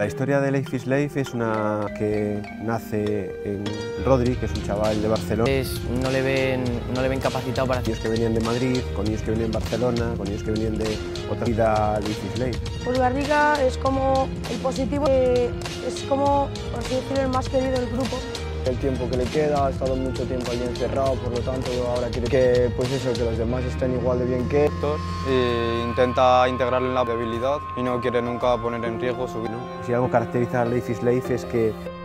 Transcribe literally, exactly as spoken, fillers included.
La historia de Life is Life es una que nace en Rodri, que es un chaval de Barcelona. Es, no, le ven, no le ven capacitado para... Niños que venían de Madrid, con niños que venían de Barcelona, con niños que venían de otra vida. Life is Life. Pues Garriga es como el positivo, eh, es como, por así decirlo, el más querido del grupo. El tiempo que le queda, ha estado mucho tiempo allí encerrado, por lo tanto ahora quiere que, pues eso, que los demás estén igual de bien que él. E intenta integrarle en la debilidad y no quiere nunca poner en riesgo su vida. Si algo caracteriza a Life is Life es que